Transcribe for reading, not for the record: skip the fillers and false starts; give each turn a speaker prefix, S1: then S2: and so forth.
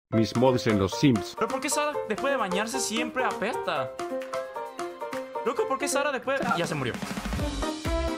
S1: mis mods en los Sims.
S2: ¿Pero por qué Sara después de bañarse siempre apesta? Loco, ¿por qué Sara después...? Ya se murió.